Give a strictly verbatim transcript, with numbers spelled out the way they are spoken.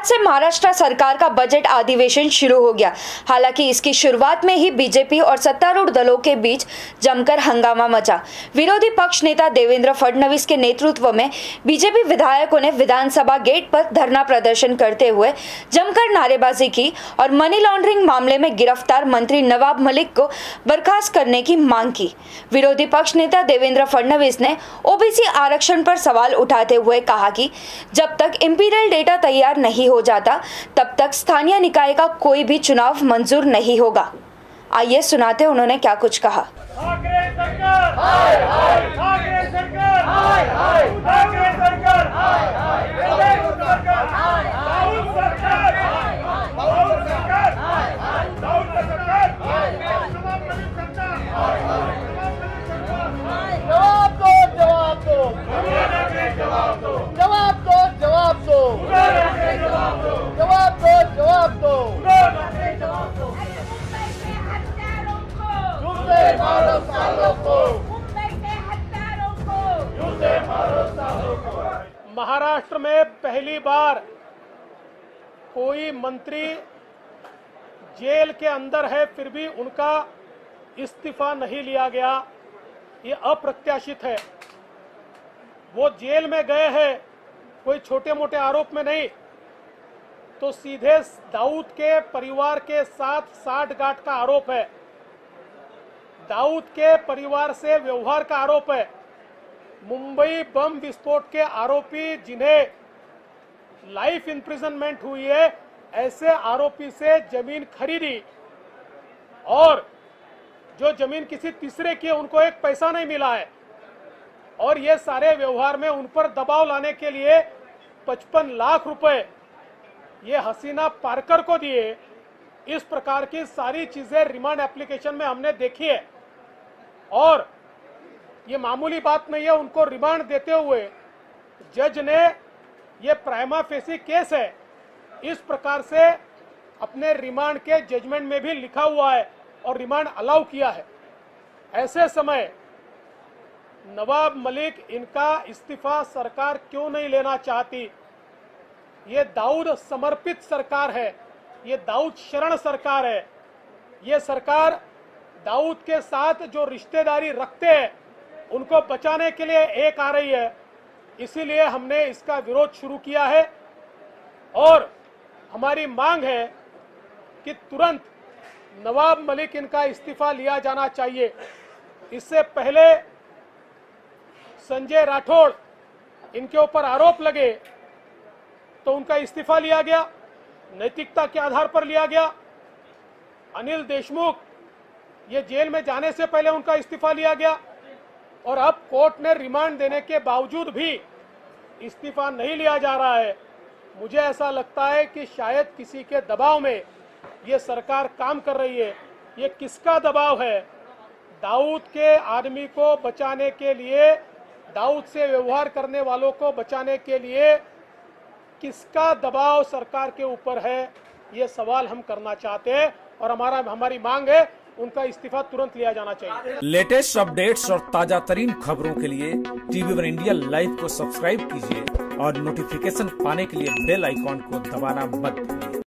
से महाराष्ट्र सरकार का बजट अधिवेशन शुरू हो गया। हालांकि इसकी शुरुआत में ही बीजेपी और सत्तारूढ़ दलों के बीच जमकर हंगामा मचा। विरोधी पक्ष नेता देवेंद्र फडणवीस के नेतृत्व में बीजेपी विधायकों ने विधानसभा गेट पर धरना प्रदर्शन करते हुए जमकर नारेबाजी की और मनी लॉन्ड्रिंग मामले में गिरफ्तार मंत्री नवाब मलिक को बर्खास्त करने की मांग की। विरोधी पक्ष नेता देवेंद्र फडणवीस ने ओबीसी आरक्षण पर सवाल उठाते हुए कहा कि जब तक इंपीरियल डेटा तैयार नहीं हो जाता तब तक स्थानीय निकाय का कोई भी चुनाव मंजूर नहीं होगा। आइए सुनाते उन्होंने क्या कुछ कहा। ठाकरे सरकार हाय हाय, ठाकरे सरकार हाय हाय, ठाकरे सरकार हाय हाय, दाऊद सरकार हाय हाय, दाऊद सरकार हाय हाय, दाऊद सरकार हाय हाय, दाऊद सरकार हाय हाय, नवाब मलिक सरकार हाय हाय, नवाब मलिक सरकार हाय। जवाब दो, जवाब दो, जवाब दो, जवाब दो, जवाब दो, जवाब दो, जवाब दो, जवाब दो, जवाब दो। मारो सालों को, मारो सालों को। महाराष्ट्र में पहली बार कोई मंत्री जेल के अंदर है फिर भी उनका इस्तीफा नहीं लिया गया, ये अप्रत्याशित है। वो जेल में गए हैं कोई छोटे मोटे आरोप में नहीं, तो सीधे दाऊद के परिवार के साथ साठगांठ का आरोप है। दाऊद के परिवार से व्यवहार का आरोप है। मुंबई बम विस्फोट के आरोपी जिन्हें लाइफ इंप्रिजनमेंट हुई है, ऐसे आरोपी से जमीन खरीदी और जो जमीन किसी तीसरे की है उनको एक पैसा नहीं मिला है, और ये सारे व्यवहार में उन पर दबाव लाने के लिए पचपन लाख रुपए ये हसीना पारकर को दिए। इस प्रकार की सारी चीजें रिमांड एप्लीकेशन में हमने देखी है, और ये मामूली बात नहीं है। उनको रिमांड देते हुए जज ने ये प्राइमा फेसी केस है इस प्रकार से अपने रिमांड के जजमेंट में भी लिखा हुआ है और रिमांड अलाउ किया है। ऐसे समय नवाब मलिक इनका इस्तीफा सरकार क्यों नहीं लेना चाहती? ये दाऊद समर्पित सरकार है, ये दाऊद शरण सरकार है। ये सरकार दाऊद के साथ जो रिश्तेदारी रखते हैं उनको बचाने के लिए एक आ रही है, इसीलिए हमने इसका विरोध शुरू किया है और हमारी मांग है कि तुरंत नवाब मलिक इनका इस्तीफा लिया जाना चाहिए। इससे पहले संजय राठौड़ इनके ऊपर आरोप लगे तो उनका इस्तीफा लिया गया, नैतिकता के आधार पर लिया गया। अनिल देशमुख ये जेल में जाने से पहले उनका इस्तीफा लिया गया, और अब कोर्ट ने रिमांड देने के बावजूद भी इस्तीफा नहीं लिया जा रहा है। मुझे ऐसा लगता है कि शायद किसी के दबाव में ये सरकार काम कर रही है। ये किसका दबाव है? दाऊद के आदमी को बचाने के लिए, दाऊद से व्यवहार करने वालों को बचाने के लिए किसका दबाव सरकार के ऊपर है, ये सवाल हम करना चाहते हैं, और हमारा हमारी मांग है उनका इस्तीफा तुरंत लिया जाना चाहिए। लेटेस्ट अपडेट्स और ताजा तरीन खबरों के लिए टीवी वन इंडिया लाइव को सब्सक्राइब कीजिए और नोटिफिकेशन पाने के लिए बेल आइकॉन को दबाना मत भूलिए।